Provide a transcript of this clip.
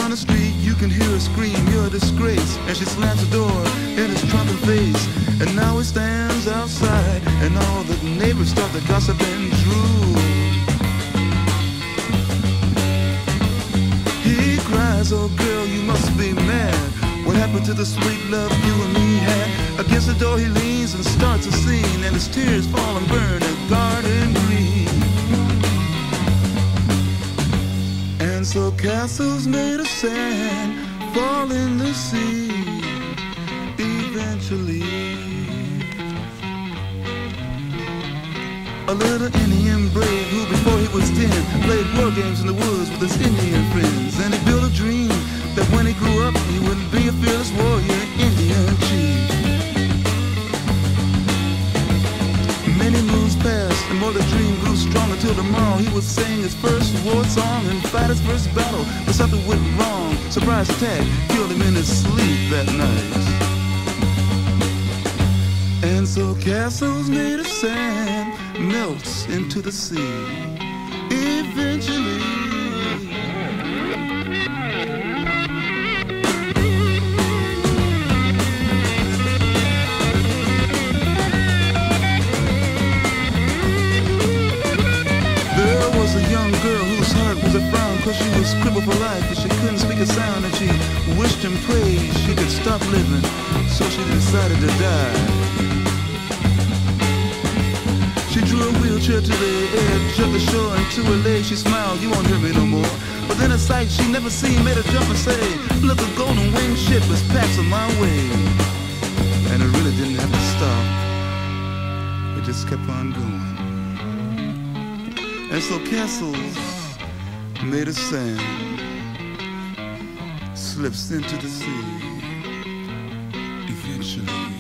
down the street, you can hear her scream, you're a disgrace. And she slams the door in his trumpet face. And now he stands outside, and all the neighbors start to gossip and drool. He cries, oh girl, you must be mad. What happened to the sweet love you and me had? Against the door he leans and starts a scene, and his tears fall and burn a garden green. And so castles made of sand fall in the sea eventually. A little Indian brave who before he was 10 played war games in the woods with his Indian friends. And he built a dream that when he grew up he would be a fearless warrior, Indian chief. Many moons passed and more the dream grew strong until tomorrow he would sing his first war song and fight his first battle. But something went wrong. Surprise attack killed him in his sleep that night. And so castles made of sand melts into the sea eventually. There was a young girl whose heart was a frown, 'cause she was crippled for life and she couldn't speak a sound, and she wished and prayed she could stop living, so she decided to die. She drew a wheelchair to the edge of the shore, and to her leg she smiled, you won't hurt me no more. But then a sight she never seen made her jump and say, look, a golden winged ship is passing my way. And it really didn't have to stop, it just kept on going. And so castles made of sand slips into the sea eventually.